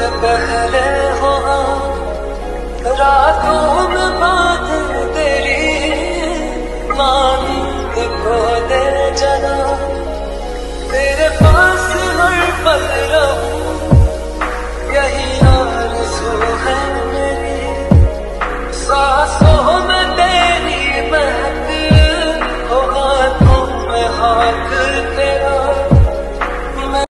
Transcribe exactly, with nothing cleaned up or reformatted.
पहले हो रातों में बात तेरी मांग को दे जना।